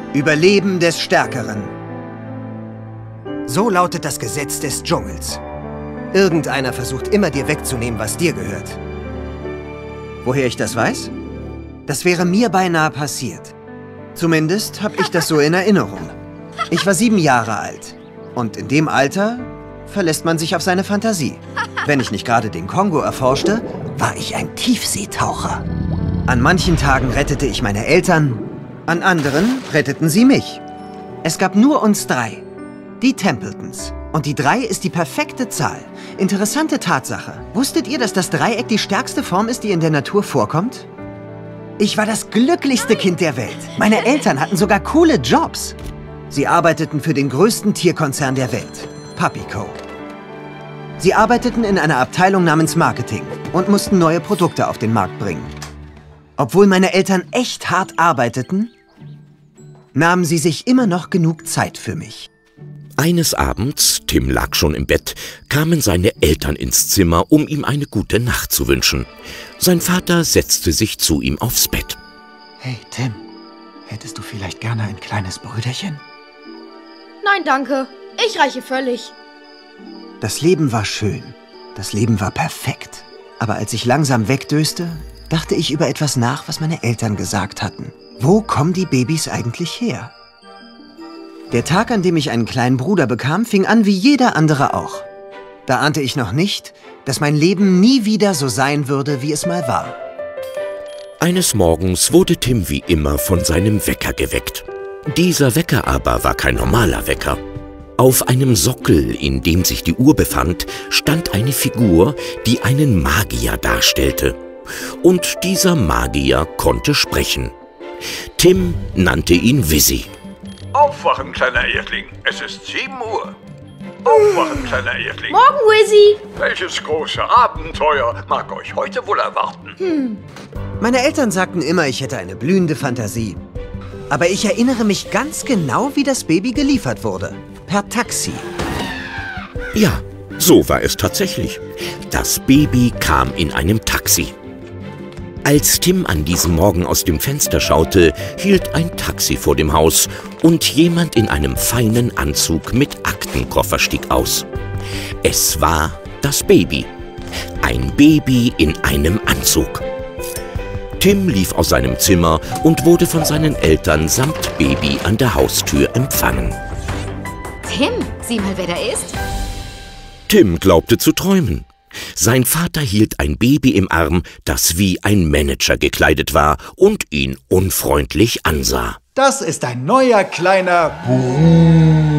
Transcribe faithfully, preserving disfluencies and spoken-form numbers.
Überleben des Stärkeren. So lautet das Gesetz des Dschungels. Irgendeiner versucht immer, dir wegzunehmen, was dir gehört. Woher ich das weiß? Das wäre mir beinahe passiert. Zumindest habe ich das so in Erinnerung. Ich war sieben Jahre alt. Und in dem Alter verlässt man sich auf seine Fantasie. Wenn ich nicht gerade den Kongo erforschte, war ich ein Tiefseetaucher. An manchen Tagen rettete ich meine Eltern, an anderen retteten sie mich. Es gab nur uns drei, die Templetons. Und die drei ist die perfekte Zahl. Interessante Tatsache. Wusstet ihr, dass das Dreieck die stärkste Form ist, die in der Natur vorkommt? Ich war das glücklichste Kind der Welt. Meine Eltern hatten sogar coole Jobs. Sie arbeiteten für den größten Tierkonzern der Welt, PuppyCo. Sie arbeiteten in einer Abteilung namens Marketing und mussten neue Produkte auf den Markt bringen. Obwohl meine Eltern echt hart arbeiteten, nahmen sie sich immer noch genug Zeit für mich. Eines Abends, Tim lag schon im Bett, kamen seine Eltern ins Zimmer, um ihm eine gute Nacht zu wünschen. Sein Vater setzte sich zu ihm aufs Bett. Hey, Tim, hättest du vielleicht gerne ein kleines Brüderchen? Nein, danke. Ich reiche völlig. Das Leben war schön. Das Leben war perfekt. Aber als ich langsam wegdöste, dachte ich über etwas nach, was meine Eltern gesagt hatten. Wo kommen die Babys eigentlich her? Der Tag, an dem ich einen kleinen Bruder bekam, fing an wie jeder andere auch. Da ahnte ich noch nicht, dass mein Leben nie wieder so sein würde, wie es mal war. Eines Morgens wurde Tim wie immer von seinem Wecker geweckt. Dieser Wecker aber war kein normaler Wecker. Auf einem Sockel, in dem sich die Uhr befand, stand eine Figur, die einen Magier darstellte. Und dieser Magier konnte sprechen. Tim nannte ihn Wizzy. Aufwachen, kleiner Erdling. Es ist sieben Uhr. Aufwachen, kleiner Erdling. Morgen, Wizzy. Welches große Abenteuer mag euch heute wohl erwarten? Hm. Meine Eltern sagten immer, ich hätte eine blühende Fantasie. Aber ich erinnere mich ganz genau, wie das Baby geliefert wurde. Per Taxi. Ja, so war es tatsächlich. Das Baby kam in einem Taxi. Als Tim an diesem Morgen aus dem Fenster schaute, hielt ein Taxi vor dem Haus und jemand in einem feinen Anzug mit Aktenkoffer stieg aus. Es war das Baby. Ein Baby in einem Anzug. Tim lief aus seinem Zimmer und wurde von seinen Eltern samt Baby an der Haustür empfangen. Tim, sieh mal, wer da ist. Tim glaubte zu träumen. Sein Vater hielt ein Baby im Arm, das wie ein Manager gekleidet war und ihn unfreundlich ansah. Das ist ein neuer kleiner Bruder.